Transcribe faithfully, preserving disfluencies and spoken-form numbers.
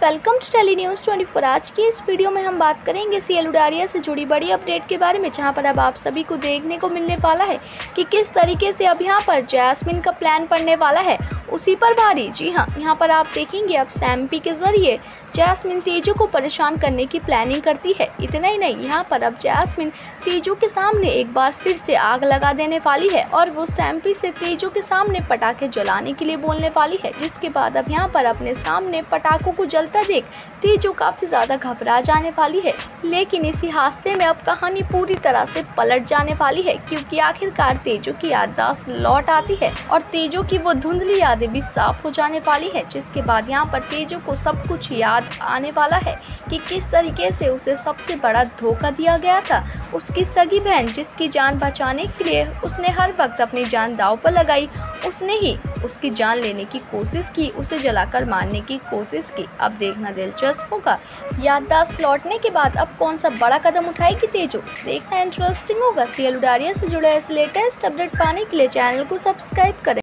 Welcome to Tele News twenty four. आज की इस वीडियो में हम बात करेंगे सीएल उडारिया से जुड़ी बड़ी अपडेट के बारे में, जहां पर अब आप सभी को देखने को मिलने वाला है कि किस तरीके से अब यहां पर जैस्मिन का प्लान पड़ने वाला है उसी पर भारी। जी हां, यहां पर आप देखेंगे अब सैम्पी के जरिए जैस्मिन तेजू को परेशान करने की प्लानिंग करती है। इतना ही नहीं, यहाँ पर अब जैस्मिन तेजू के सामने एक बार फिर से आग लगा देने वाली है और वो सैम्पी से तेजू के सामने पटाखे जलाने के लिए बोलने वाली है, जिसके बाद अब यहाँ पर अपने सामने पटाखों को जलता देख तेजू काफ़ी ज़्यादा घबरा जाने वाली है। लेकिन इसी हादसे में अब कहानी पूरी तरह से पलट जाने वाली है, क्योंकि आखिरकार तेजू की याददाश्त लौट आती है और तेजू की वो धुंधली यादें भी साफ हो जाने वाली है, जिसके बाद यहाँ पर तेजू को सब कुछ याद आने वाला है कि किस तरीके से उसे सबसे बड़ा धोखा दिया गया था। उसकी सगी बहन, जिसकी जान बचाने के लिए उसने हर वक्त अपनी जान दांव पर लगाई, उसने ही उसकी जान लेने की कोशिश की, उसे जलाकर मारने की कोशिश की। अब देखना दिलचस्प होगा याददाश्त लौटने के बाद अब कौन सा बड़ा कदम उठाएगी तेजू, देखना इंटरेस्टिंग होगा। सीएल उडारिया से जुड़े ऐसे लेटेस्ट अपडेट पाने के लिए चैनल को सब्सक्राइब करें।